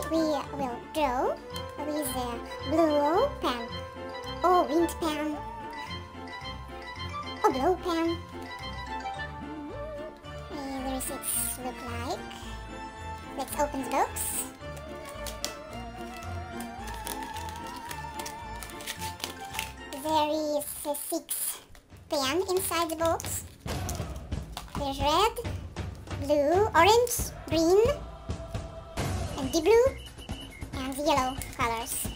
we will draw with the blue pen, or wind pen, or blow pen. The receipts look like. Let's open the box. There is 6 pen inside the box. There's red, blue, orange, green, and the blue, and the yellow colors.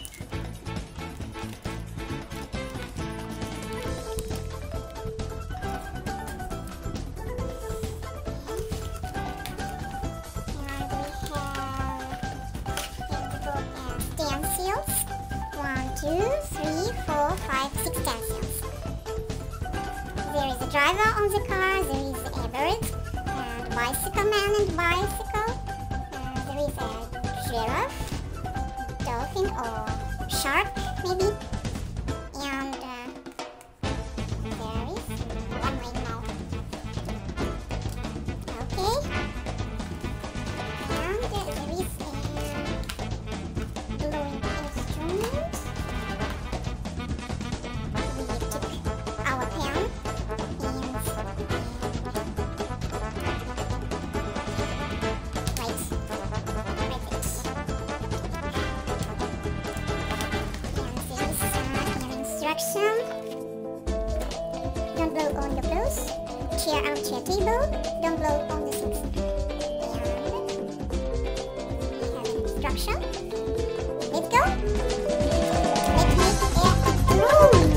Stencils. 1, 2, 3, 4, 5, 6 stencils. There is a driver on the car, there is a bird, and bicycle man and bicycle. There is a giraffe, dolphin or shark maybe. And there is one way now. Okay. And there is a blowing instrument. We took our pen and write it. And there is an instruction. Don't blow on the clothes. Chair, armchair, table. Don't blow on the things. And we have an instruction. Let's go. Let's make a drone.